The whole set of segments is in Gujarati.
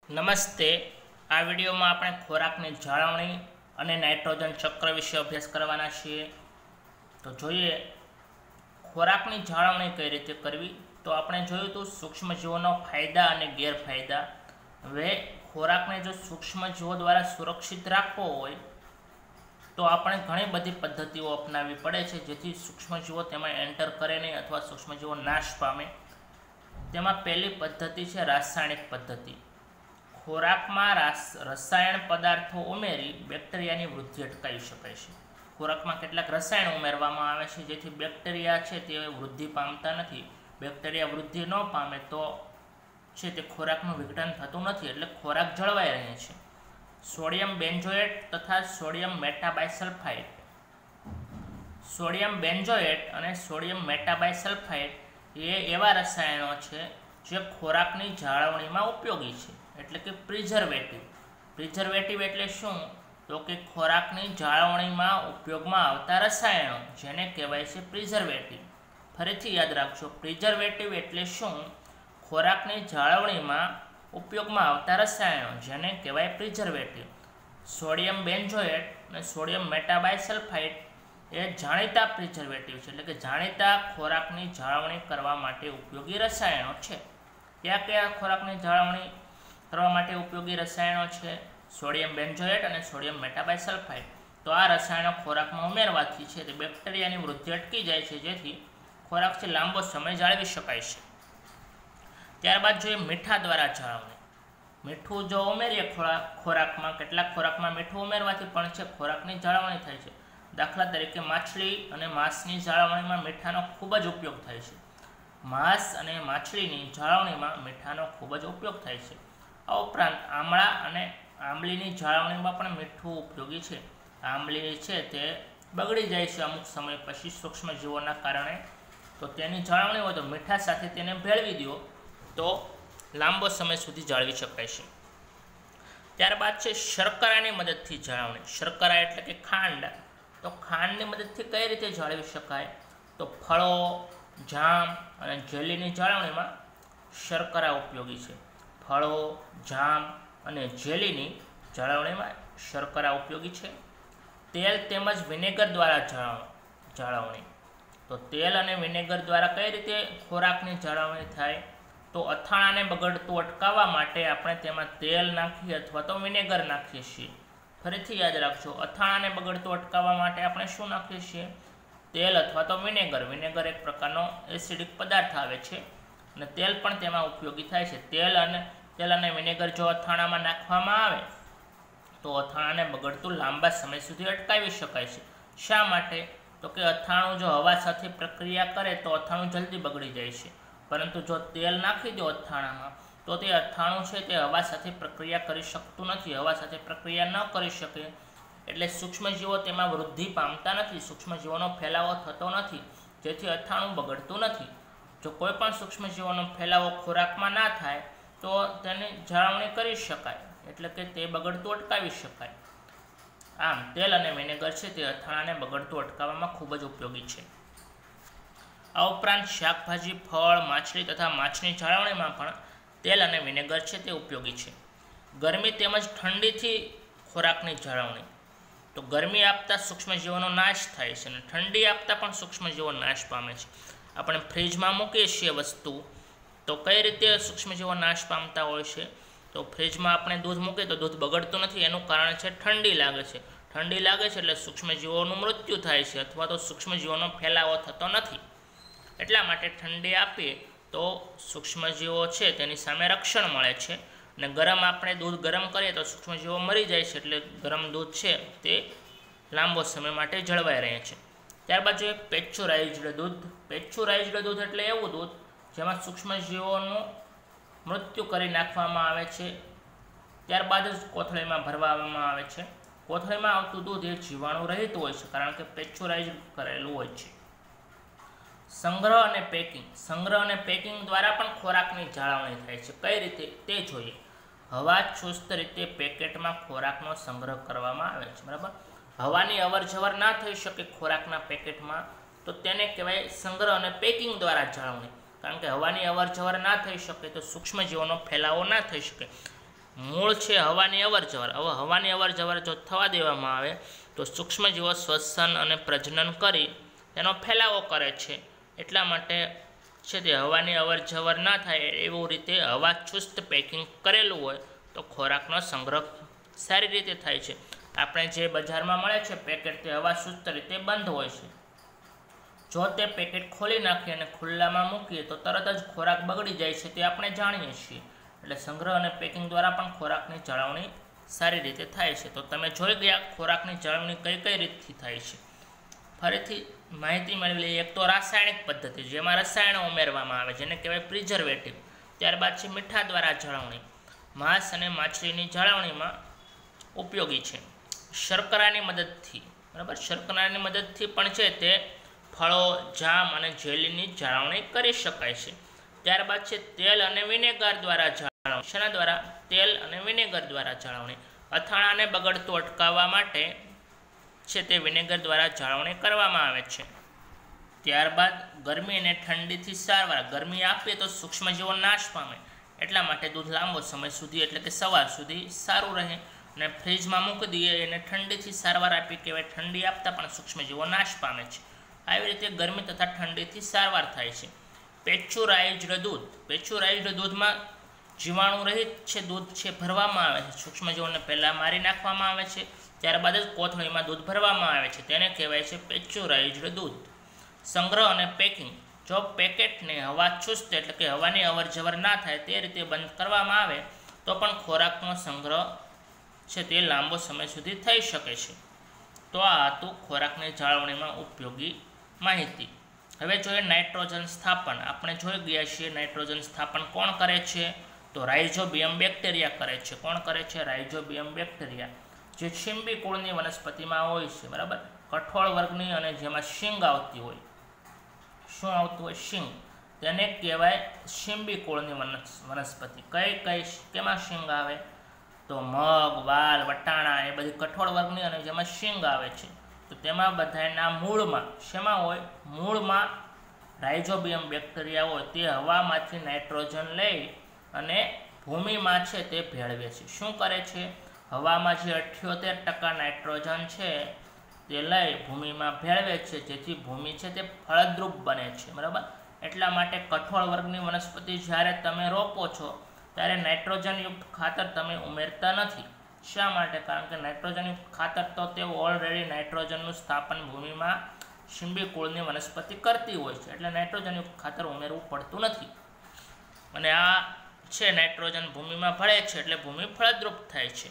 નમસ્તે। આ વિડીયોમાં આપણે ખોરાકની જાળવણી અને નાઇટ્રોજન ચક્ર વિશે અભ્યાસ કરવાના છીએ। તો જોઈએ ખોરાકની જાળવણી કઈ રીતે કરવી। તો આપણે જોયું તો સૂક્ષ્મજીવોનો ફાયદા અને ગેરફાયદા। હવે ખોરાકને જો સૂક્ષ્મજીવો દ્વારા સુરક્ષિત રાખવો હોય તો આપણે ઘણી બધી પદ્ધતિઓ અપનાવવી પડે છે, જેથી સૂક્ષ્મજીવો તેમાં એન્ટર કરે નહીં અથવા સૂક્ષ્મજીવો નાશ પામે। તેમાં પહેલી પદ્ધતિ છે રાસાયણિક પદ્ધતિ। ખોરાકમાં રસાયણ પદાર્થો ઉમેરી બેક્ટેરિયાની વૃદ્ધિ અટકાવી શકાય છે। ખોરાકમાં કેટલાક રસાયણ ઉમેરવામાં આવે છે, જેથી બેક્ટેરિયા છે તે વૃદ્ધિ પામતા નથી। બેક્ટેરિયા વૃદ્ધિ ન પામે તો છે તે ખોરાકનું વિઘટન થતું નથી, એટલે ખોરાક જળવાઈ રહે છે। સોડિયમ બેન્ઝોએટ તથા સોડિયમ મેટાબાયસલ્ફાઇડ। સોડિયમ બેન્ઝોએટ અને સોડિયમ મેટાબાયસલ્ફાઇડ એ એવા રસાયણો છે જે ખોરાકની જાળવણીમાં ઉપયોગી છે, એટલે કે પ્રિઝર્વેટિવ। પ્રિઝર્વેટિવ એટલે શું? તો કે ખોરાકની જાળવણીમાં ઉપયોગમાં આવતા રસાયણો, જેને કહેવાય છે પ્રિઝર્વેટિવ। ફરીથી યાદ રાખજો, પ્રિઝર્વેટિવ એટલે શું? ખોરાકની જાળવણીમાં ઉપયોગમાં આવતા રસાયણો, જેને કહેવાય પ્રિઝર્વેટિવ। સોડિયમ બેન્ઝોએટ અને સોડિયમ મેટાબાયસલ્ફાઇડ એ જાણીતા પ્રિઝર્વેટિવ છે, એટલે કે જાણીતા ખોરાકની જાળવણી કરવા માટે ઉપયોગી રસાયણો છે। કયા કયા ખોરાકની જાળવણી કરવા માટે ઉપયોગી રસાયણો છે? સોડિયમ બેન્ઝોએટ અને સોડિયમ મેટાબાયસલ્ફાઇડ। તો આ રસાયણો ખોરાકમાં ઉમેરવાથી છે તે બેક્ટેરિયાની વૃદ્ધિ અટકી જાય છે, જેથી ખોરાક છે લાંબો સમય જાળવી શકાય છે। ત્યારબાદ જોઈએ મીઠા દ્વારા જાળવણી। મીઠું જો ઉમેરીએ ખોરાકમાં, કેટલાક ખોરાકમાં મીઠું ઉમેરવાથી પણ છે ખોરાકની જાળવણી થાય છે। દાખલા તરીકે માછલી અને માંસની જાળવણીમાં મીઠાનો ખૂબ જ ઉપયોગ થાય છે। માંસ અને માછલીની જાળવણીમાં મીઠાનો ખૂબ જ ઉપયોગ થાય છે। આ ઉપરાંત આમળા અને આંબલીની જાળવણીમાં પણ મીઠું ઉપયોગી છે। આંબલી છે તે બગડી જાય છે અમુક સમય પછી સૂક્ષ્મજીવોના કારણે, તો તેની જાળવણી હોય તો મીઠા સાથે તેને ભેળવી દો તો લાંબો સમય સુધી જાળવી શકાય છે। ત્યારબાદ છે શર્કરાની મદદથી જાળવણી। શર્કરા એટલે કે ખાંડ। તો ખાંડની મદદથી કઈ રીતે જાળવી શકાય? તો ફળો, જામ અને જેલીની જાળવણીમાં શર્કરા ઉપયોગી છે। ફળો, જામ અને જેલીની જાળવણીમાં શર્કરા ઉપયોગી છે। તેલ તેમજ વિનેગર દ્વારા જાળવણી। તો તેલ અને વિનેગર દ્વારા કઈ રીતે ખોરાકની જાળવણી થાય? તો અથાણાને બગડતું અટકાવવા માટે આપણે તેમાં તેલ નાખીએ અથવા તો વિનેગર નાખીએ છીએ। ફરીથી યાદ રાખજો, અથાણાને બગડતું અટકાવવા માટે આપણે શું નાખીએ છીએ? તેલ અથવા તો વિનેગર। વિનેગર એક પ્રકારનો એસિડિક પદાર્થ આવે છે અને તેલ પણ તેમાં ઉપયોગી થાય છે। તેલ અને વિનેગર જો અથાણામાં નાખવામાં આવે તો અથાણાને બગડતું લાંબા સમય સુધી અટકાવી શકાય છે। શા માટે? તો કે અથાણું જો હવા સાથે પ્રક્રિયા કરે તો અથાણું જલ્દી બગડી જાય છે, પરંતુ જો તેલ નાખી દો અથાણામાં તો તે અથાણું છે તે હવા સાથે પ્રક્રિયા કરી શકતું નથી। હવા સાથે પ્રક્રિયા ન કરી શકે એટલે સૂક્ષ્મજીવો તેમાં વૃદ્ધિ પામતા નથી, સૂક્ષ્મજીવોનો ફેલાવો થતો નથી, જેથી અથાણું બગડતું નથી। જો કોઈ પણ સૂક્ષ્મજીવોનો ફેલાવો ખોરાકમાં ના થાય તો તેની જાળવણી કરી શકાય, એટલે કે તે બગડતું અટકાવી શકાય। આમ તેલ અને વિનેગર છે તે અથાણાને બગડતું અટકાવવામાં ખૂબ જ ઉપયોગી છે। આ ઉપરાંત શાકભાજી, ફળ, માછલી તથા માછની જાળવણીમાં પણ તેલ અને વિનેગર છે તે ઉપયોગી છે। ગરમી તેમજ ઠંડીથી ખોરાકની જાળવણી। તો ગરમી આપતા સૂક્ષ્મજીવોનો નાશ થાય છે અને ઠંડી આપતા પણ સૂક્ષ્મજીવો નાશ પામે છે। આપણે ફ્રીજમાં મૂકીએ છીએ વસ્તુ, તો કઈ રીતે સૂક્ષ્મજીવો નાશ પામતા હોય છે? તો ફ્રીજમાં આપણે દૂધ મૂકીએ તો દૂધ બગડતું નથી, એનું કારણ છે ઠંડી લાગે છે। ઠંડી લાગે છે એટલે સૂક્ષ્મજીવોનું મૃત્યુ થાય છે અથવા તો સૂક્ષ્મજીવોનો ફેલાવો થતો નથી। એટલા માટે ઠંડી આપીએ તો સૂક્ષ્મજીવો છે તેની સામે રક્ષણ મળે છે, અને ગરમ આપણે દૂધ ગરમ કરીએ તો સૂક્ષ્મજીવો મરી જાય છે, એટલે ગરમ દૂધ છે તે લાંબો સમય માટે જળવાઈ રહે છે। ત્યારબાદ જોઈએ પેસ્ચ્યુરાઇઝ્ડ દૂધ। પેસ્ચ્યુરાઇઝ્ડ દૂધ એટલે એવું દૂધ જેમાં સૂક્ષ્મજીવોનું મૃત્યુ કરી નાખવામાં આવે છે, ત્યારબાદ જ કોથળીમાં ભરવામાં આવે છે। કોથળીમાં આવતું દૂધ એ જીવાણુ રહિત હોય છે, કારણ કે પેસ્ચ્યુરાઇઝ કરેલું હોય છે। સંગ્રહ અને પેકિંગ। સંગ્રહ અને પેકિંગ દ્વારા પણ ખોરાકની જાળવણી થાય છે। કઈ રીતે તે જોઈએ। હવા ચુસ્ત રીતે પેકેટમાં ખોરાકનો સંગ્રહ કરવામાં આવે છે, બરાબર। હવાની અવરજવર ના થઈ શકે ખોરાકના પેકેટમાં તો તેને કહેવાય સંગ્રહ અને પેકિંગ દ્વારા જાળવણી। કારણ કે હવાની અવરજવર ના થઈ શકે તો સૂક્ષ્મજીવોનો ફેલાવો ના થઈ શકે। મૂળ છે હવાની અવરજવર. હવે હવાની અવરજવર જો થવા દેવામાં આવે તો સૂક્ષ્મજીવો શ્વસન અને પ્રજનન કરી તેનો ફેલાવો કરે છે. એટલા માટે છે તે હવાની અવરજવર ના થાય એવું રીતે હવા ચુસ્ત પેકિંગ કરેલું હોય તો ખોરાકનો સંગ્રહ સારી રીતે થાય છે. આપણે જે બજારમાં મળે છે પેકેટ તે હવા ચુસ્ત રીતે બંધ હોય છે. જો તે પેકેટ ખોલી નાખીએ અને ખુલ્લામાં મૂકીએ તો તરત જ ખોરાક બગડી જાય છે તે આપણે જાણીએ છીએ. એટલે સંગ્રહ અને પેકિંગ દ્વારા પણ ખોરાકની જાળવણી સારી રીતે થાય છે. તો તમે જોઈ ગયા ખોરાકની જાળવણી કઈ કઈ રીતથી થાય છે. ફરીથી માહિતી મેળવી લઈએ. એક તો રાસાયણિક પદ્ધતિ જેમાં રસાયણો ઉમેરવામાં આવે જેને કહેવાય પ્રિઝર્વેટિવ. ત્યારબાદ છે મીઠા દ્વારા જાળવણી. માંસ અને માછલીની જાળવણીમાં ઉપયોગી છે. શર્કરાની મદદથી, બરાબર, શર્કરાની મદદથી પણ છે તે ફળો, જામ અને જેલીની જાળવણી કરી શકાય છે. ત્યારબાદ છે તેલ અને વિનેગર દ્વારા જાળવણી. શેના દ્વારા? તેલ અને વિનેગર દ્વારા જાળવણી. અથાણાને બગડતું અટકાવવા માટે છે તે વિનેગર દ્વારા જાળવણી કરવામાં આવે છે. ત્યારબાદ ગરમી અને ઠંડીથી સારવાર. ગરમી આપીએ તો સૂક્ષ્મજીવો નાશ પામે, એટલા માટે દૂધ લાંબો સમય સુધી એટલે કે સવાર સુધી સારું રહે. અને ફ્રીજમાં મૂકી દઈએ એને ઠંડીથી સારવાર આપી કહેવાય. ઠંડી આપતા પણ સૂક્ષ્મજીવો નાશ પામે છે. આવી રીતે ગરમી તથા ઠંડીથી સારવાર થાય છે. પેચ્યુરાઇઝ્ડ દૂધ. પેચ્યુરાઇઝ્ડ દૂધમાં જીવાણુ રહિત છે દૂધ છે ભરવામાં આવે છે. સૂક્ષ્મજીવોને પહેલાં મારી નાખવામાં આવે છે, ત્યારબાદ જ કોથળીમાં દૂધ ભરવામાં આવે છે. તેને કહેવાય છે પેચ્યુરાઇઝ્ડ દૂધ. સંગ્રહ અને પેકિંગ. જો પેકેટને હવા ચુસ્ત એટલે કે હવાની અવરજવર ના થાય તે રીતે બંધ કરવામાં આવે તો પણ ખોરાકનો સંગ્રહ છે તે લાંબો સમય સુધી થઈ શકે છે. તો આ હતું ખોરાકની જાળવણીમાં ઉપયોગી માહિતી. હવે જોઈએ નાઇટ્રોજન સ્થાપન. આપણે જોઈ ગયા છીએ નાઇટ્રોજન સ્થાપન કોણ કરે છે? તો રાઇઝોબિયમ બેક્ટેરિયા કરે છે. કોણ કરે છે? રાઇઝોબિયમ બેક્ટેરિયા, જે શીંબી કુળની વનસ્પતિમાં હોય છે, બરાબર, કઠોળ વર્ગની અને જેમાં શીંગ આવતી હોય. શું આવતું હોય? શીંગ. તેને કહેવાય શીંબી કુળની વનસ્પતિ. કેમાં શીંગ આવે? તો મગ, વાલ, વટાણા એ બધી કઠોળ વર્ગની અને જેમાં શીંગ આવે છે. તો તેમાં બધાના મૂળમાં શેમાં હોય? મૂળમાં રાઇઝોબિયમ બેક્ટેરિયા હોય. તે હવામાંથી નાઇટ્રોજન લઈ અને ભૂમિમાં છે તે ભેળવે છે. શું કરે છે? હવામાં જે 78% નાઇટ્રોજન છે તે લઈ ભૂમિમાં ભેળવે છે, જેથી ભૂમિ છે તે ફળદ્રુપ બને છે, બરાબર. એટલા માટે કઠોળ વર્ગની વનસ્પતિ જ્યારે તમે રોપો છો ત્યારે નાઇટ્રોજનયુક્ત ખાતર તમે ઉમેરતા નથી. શા માટે? કારણ કે નાઇટ્રોજનયુક્ત ખાતર તો તે ઓલરેડી નાઇટ્રોજનનું સ્થાપન ભૂમિમાં શીંબી કુળની વનસ્પતિ કરતી હોય છે, એટલે નાઇટ્રોજનયુક્ત ખાતર ઉમેરવું પડતું નથી. અને આ છે નાઇટ્રોજન ભૂમિમાં ભળે છે એટલે ભૂમિ ફળદ્રુપ થાય છે.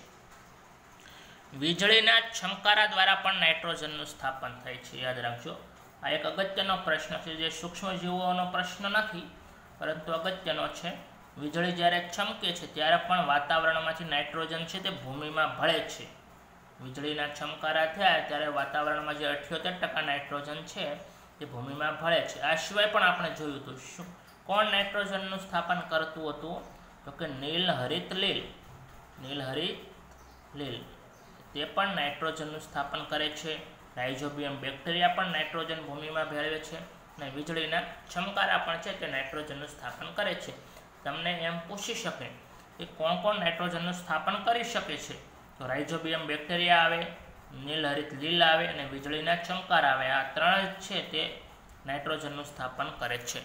વીજળીના ચમકારા દ્વારા પણ નાઇટ્રોજનનું સ્થાપન થાય છે. યાદ રાખજો, આ એક અગત્યનો પ્રશ્ન છે, જે સૂક્ષ્મજીવોનો પ્રશ્ન નથી પરંતુ અગત્યનો છે. વીજળી જ્યારે ચમકે છે ત્યારે પણ વાતાવરણમાંથી નાઇટ્રોજન છે તે ભૂમિમાં ભળે છે. વીજળીના ચમકારા થયા ત્યારે વાતાવરણમાં જે 78% નાઇટ્રોજન છે તે ભૂમિમાં ભળે છે. આ સિવાય પણ આપણે જોયું હતું. શું કોણ નાઇટ્રોજનનું સ્થાપન કરતું હતું? તો કે નીલહરિત લીલ. નીલહરિત લીલ તે પણ નાઇટ્રોજનનું સ્થાપન કરે છે. રાઇઝોબિયમ બેક્ટેરિયા પણ નાઇટ્રોજન ભૂમિમાં ભેળવે છે. અને વીજળીના ચમકારા પણ છે તે નાઇટ્રોજનનું સ્થાપન કરે છે. તમને એમ પૂછી શકે કે કોણ કોણ નાઇટ્રોજનનું સ્થાપન કરી શકે છે? તો રાઇઝોબિયમ બેક્ટેરિયા આવે, નીલહરિત લીલ આવે અને વીજળીના ચમકારા આવે. આ ત્રણ છે તે નાઇટ્રોજનનું સ્થાપન કરે છે.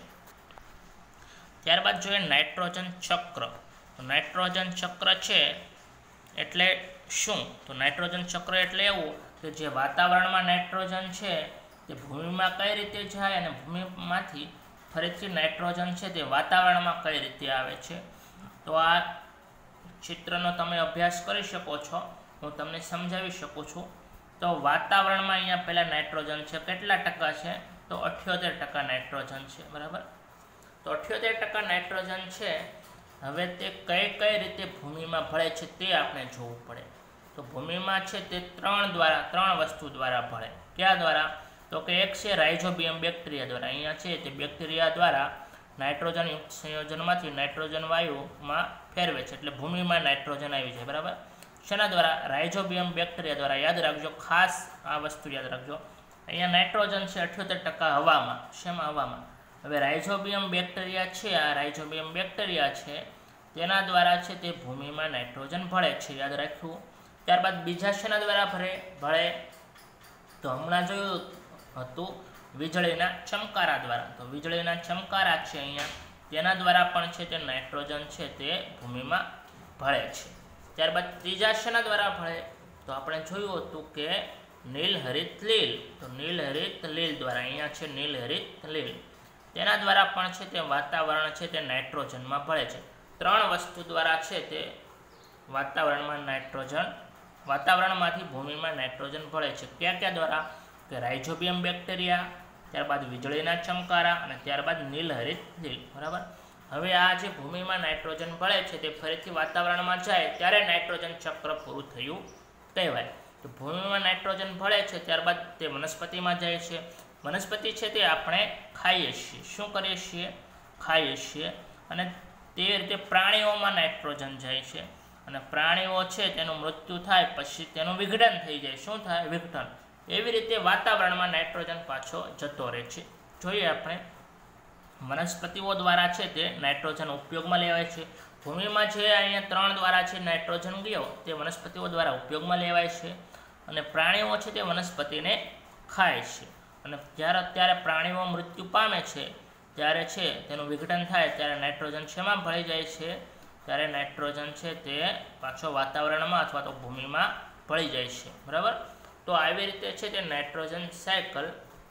ત્યારબાદ જોઈએ નાઇટ્રોજન ચક્ર. તો નાઇટ્રોજન ચક્ર છે એટલે શું? તો નાઇટ્રોજન ચક્ર એટલે એવું કે જે વાતાવરણમાં નાઇટ્રોજન છે તે ભૂમિમાં કઈ રીતે જાય અને ભૂમિમાંથી ફરીથી નાઇટ્રોજન છે તે વાતાવરણમાં કઈ રીતે આવે છે. તો આ ચિત્રનો તમે અભ્યાસ કરી શકો છો, હું તમને સમજાવી શકું છું. તો વાતાવરણમાં અહીંયા પહેલાં નાઇટ્રોજન છે. કેટલા ટકા છે? તો 78% નાઇટ્રોજન છે, બરાબર. તો 78% નાઇટ્રોજન છે. હવે તે કઈ રીતે ભૂમિમાં ભળે છે તે આપણે જોવું પડે. તો ભૂમિમાં છે તે ત્રણ વસ્તુ દ્વારા ભળે. કયા દ્વારા? તો કે એક છે રાઇઝોબિયમ બેક્ટેરિયા દ્વારા. અહીંયા છે તે બેક્ટેરિયા દ્વારા નાઇટ્રોજનયુક્ત સંયોજનમાંથી નાઇટ્રોજન વાયુમાં ફેરવે છે, એટલે ભૂમિમાં નાઇટ્રોજન આવી જાય, બરાબર. શેના દ્વારા? રાઇઝોબિયમ બેક્ટેરિયા દ્વારા. યાદ રાખજો, ખાસ આ વસ્તુ યાદ રાખજો. અહીંયા નાઇટ્રોજન છે 78% હવામાં. શેમાં? હવામાં. હવે રાઇઝોબિયમ બેક્ટેરિયા છે, આ રાઇઝોબિયમ બેક્ટેરિયા છે તેના દ્વારા છે તે ભૂમિમાં નાઇટ્રોજન ભળે છે, યાદ રાખવું. ત્યારબાદ બીજા શેના દ્વારા ભળે તો હમણાં જોયું હતું વીજળીના ચમકારા દ્વારા. તો વીજળીના ચમકારા છે અહીંયા, તેના દ્વારા પણ છે તે નાઇટ્રોજન છે તે ભૂમિમાં ભળે છે. ત્યારબાદ ત્રીજા શેના દ્વારા ભળે તો આપણે જોયું હતું કે નીલ હરિત લીલ. તો નીલ હરિત લીલ દ્વારા, અહીંયા છે નીલ હરિત લીલ, તેના દ્વારા પણ છે તે વાતાવરણ છે તે નાઇટ્રોજનમાં ભળે છે. 3 વસ્તુ દ્વારા છે તે વાતાવરણમાંથી ભૂમિમાં નાઇટ્રોજન ભળે છે. કયા દ્વારા? કે રાઇઝોબિયમ બેક્ટેરિયા, ત્યારબાદ વીજળીના ચમકારા અને ત્યારબાદ નીલહરિત લીલ. બરાબર. હવે આ જે ભૂમિમાં નાઇટ્રોજન ભળે છે તે ફરીથી વાતાવરણમાં જાય ત્યારે નાઇટ્રોજન ચક્ર પૂરું થયું કહેવાય. તો ભૂમિમાં નાઇટ્રોજન ભળે છે ત્યારબાદ તે વનસ્પતિમાં જાય છે. વનસ્પતિ છે તે આપણે ખાઈએ છીએ. શું કરીએ છીએ? ખાઈએ છીએ. અને તે રીતે પ્રાણીઓમાં નાઇટ્રોજન જાય છે અને પ્રાણીઓ છે તેનું મૃત્યુ થાય પછી તેનું વિઘટન થઈ જાય. શું થાય? વિઘટન. એવી રીતે વાતાવરણમાં નાઇટ્રોજન પાછો જતો રહે છે. જોઈએ આપણે વનસ્પતિઓ દ્વારા છે તે નાઇટ્રોજન ઉપયોગમાં લેવાય છે. ભૂમિમાં જે અહીંયા 3 દ્વારા છે નાઇટ્રોજન ગયો તે વનસ્પતિઓ દ્વારા ઉપયોગમાં લેવાય છે અને પ્રાણીઓ છે તે વનસ્પતિને ખાય છે. અને જ્યારે પ્રાણીઓ મૃત્યુ પામે છે ત્યારે છે તેનું વિઘટન થાય ત્યારે નાઇટ્રોજન શેમાં ભળી જાય છે? ત્યારે નાઇટ્રોજન છે તે પાછો વાતાવરણમાં અથવા તો ભૂમિમાં ભળી જાય છે. બરાબર. તો આવી રીતે છે તે નાઇટ્રોજન સાયકલ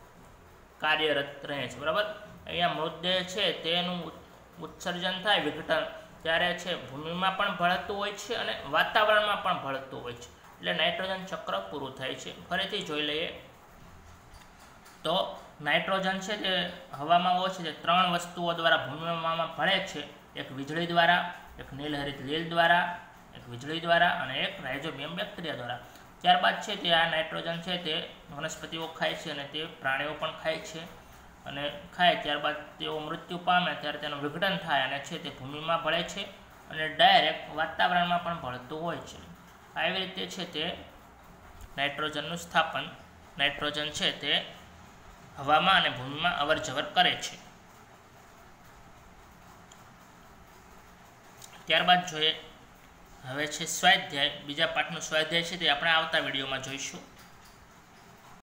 કાર્યરત રહે છે. બરાબર. અહીંયા મૃતદેહ છે તેનું ઉત્સર્જન થાય વિઘટન ત્યારે છે ભૂમિમાં પણ ભળતું હોય છે અને વાતાવરણમાં પણ ભળતું હોય છે. એટલે નાઇટ્રોજન ચક્ર પૂરું થાય છે. ફરીથી જોઈ લઈએ તો નાઇટ્રોજન છે તે હવામાં હોય છે તે 3 વસ્તુઓ દ્વારા ભૂમિમાં ભળે છે. એક વીજળી દ્વારા, એક નીલહરિત લીલ દ્વારા, એક વીજળી દ્વારા અને એક રાઇઝોબિયમ બેક્ટેરિયા દ્વારા. ત્યારબાદ છે તે આ નાઇટ્રોજન છે તે વનસ્પતિઓ ખાય છે અને તે પ્રાણીઓ પણ ખાય છે અને ખાય ત્યારબાદ તેઓ મૃત્યુ પામે ત્યારે તેનું વિઘટન થાય અને છે તે ભૂમિમાં ભળે છે અને ડાયરેક્ટ વાતાવરણમાં પણ ભળતું હોય છે. આવી રીતે છે તે નાઇટ્રોજનનું સ્થાપન, નાઇટ્રોજન છે તે હવામાં અને ભૂમિમાં અવરજવર કરે છે. ત્યારબાદ જોઈએ હવે છે સ્વાધ્યાય. બીજા પાઠનું સ્વાધ્યાય છે તે આપણે આવતા વિડીયોમાં જોઈશું.